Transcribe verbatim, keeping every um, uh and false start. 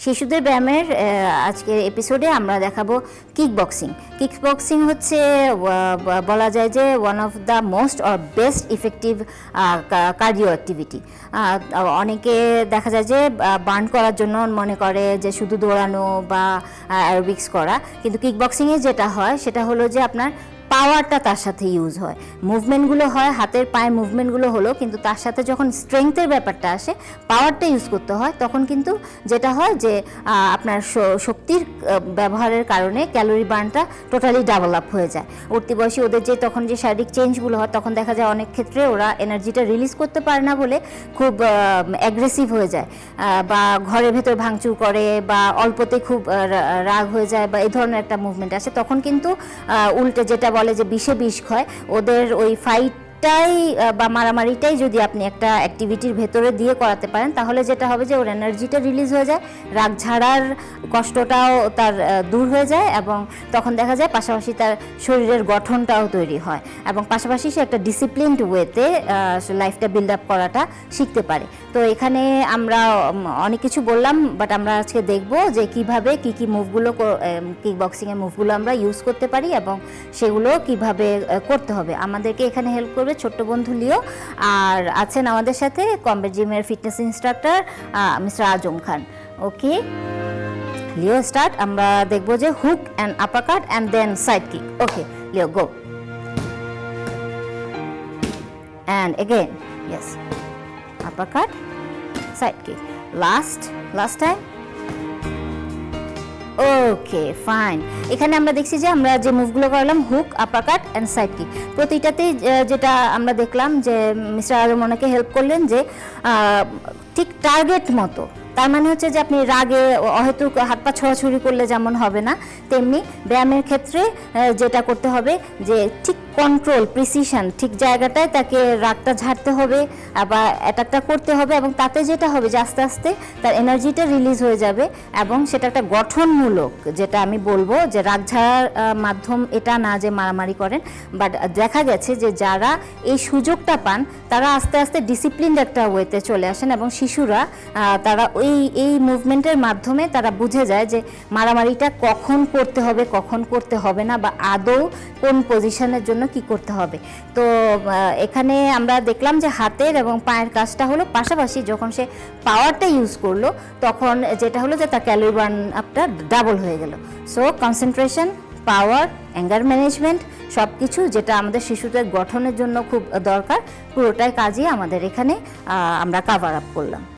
শিশুদের ব্যায়ামের আজকের এপিসোডে আমরা দেখাবো কিক বক্সিং। কিক বক্সিং হচ্ছে বলা যায় যে one of the most or best effective cardio activity. অনেকে দেখা যায় যে বার্ন করার জন্য মনে করে যে শুধু দৌড়ানো বা অ্যারোবিক্স করা, কিন্তু কিক বক্সিংয়ে যেটা হয় সেটা হলো যে আপনার পাওয়ারটা তার সাথে ইউজ হয়, মুভমেন্টগুলো হয়, হাতের পায়ের মুভমেন্টগুলো হলো, কিন্তু তার সাথে যখন স্ট্রেংথের ব্যাপারটা আসে, পাওয়ারটা ইউজ করতে হয়, তখন কিন্তু যেটা হয় যে আপনার শক্তির ব্যবহারের কারণে ক্যালোরি বার্নটা টোটালি ডাবল আপ হয়ে যায়। উঠতি বয়সী ওদের যে তখন যে শারীরিক চেঞ্জগুলো হয়, তখন দেখা যায় অনেক ক্ষেত্রে ওরা এনার্জিটা রিলিজ করতে পারে না বলে খুব অ্যাগ্রেসিভ হয়ে যায়, বা ঘরের ভেতর ভাঙচুর করে, বা অল্পতে খুব রাগ হয়ে যায়, বা এই ধরনের একটা মুভমেন্ট আসে। তখন কিন্তু উল্টে যেটা বলে যে বিষে বিষ ক্ষয়, ওদের ওই ফাইটটাই বা মারামারিটাই যদি আপনি একটা অ্যাক্টিভিটির ভেতরে দিয়ে করাতে পারেন, তাহলে যেটা হবে যে ওর এনার্জিটা রিলিজ হয়ে যায়, রাগ ঝাড়ার কষ্টটাও তার দূর হয়ে যায়, এবং তখন দেখা যায় পাশাপাশি তার শরীরের গঠনটাও তৈরি হয়, এবং পাশাপাশি সে একটা ডিসিপ্লিনড ওয়েতে লাইফটা বিল্ড আপ করাটা শিখতে পারে। তো এখানে আমরা অনেক কিছু বললাম, বাট আমরা আজকে দেখব যে কিভাবে কি কি মুভগুলো কিক বক্সিংয়ের মুভগুলো আমরা ইউজ করতে পারি এবং সেগুলো কিভাবে করতে হবে। আমাদেরকে এখানে হেল্প করবে ছোট্ট বন্ধু লিও, আর আছেন আমাদের সাথে কমব্যাট জিমের fitness instructor mister Azam Khan. Okay Leo, start. আমরা দেখব যে hook and uppercut and then side kick. Okay Leo, go. And again, yes, uppercut, side kick, last last time. Okay fine. এখানে আমরা দেখছি যে আমরা যে মুভগুলো করলাম hook, uppercut and side kick, প্রতিটাতেই যেটা আমরা দেখলাম যে মিস্টার আজম ওনাকে হেল্প করলেন যে ঠিক টার্গেট মতো। তার মানে হচ্ছে যে আপনি রাগে অহেতুক হাত পা ছোড়াছুড়ি করলে যেমন হবে না, তেমনি ব্যায়ামের ক্ষেত্রে যেটা করতে হবে যে ঠিক কন্ট্রোল, প্রিসিশন, ঠিক জায়গাটায় তাকে রাগটা ঝাড়তে হবে, আবার অ্যাটাকটা করতে হবে, এবং তাতে যেটা হবে যে আস্তে আস্তে তার এনার্জিটা রিলিজ হয়ে যাবে, এবং সেটা একটা গঠনমূলক, যেটা আমি বলবো যে রাগ ঝাড়ার মাধ্যম এটা না যে মারামারি করেন, বাট দেখা গেছে যে যারা এই সুযোগটা পান তারা আস্তে আস্তে ডিসিপ্লিনড একটা ওয়েতে চলে আসেন, এবং শিশুরা তারা ওই এই মুভমেন্টের মাধ্যমে তারা বুঝে যায় যে মারামারিটা কখন করতে হবে, কখন করতে হবে না, বা আদৌ কোন পজিশনের জন্য কি করতে হবে। তো এখানে আমরা দেখলাম যে হাতের এবং পায়ের কাজটা হলো, পাশাপাশি যখন সে পাওয়ারটা ইউজ করলো তখন যেটা হলো যে তার ক্যালোরি বার্ন আপটা ডাবল হয়ে গেল। So concentration, power, anger management, সব কিছু যেটা আমাদের শিশুদের গঠনের জন্য খুব দরকার, পুরোটাই কাজই আমাদের এখানে আমরা কাভার আপ করলাম।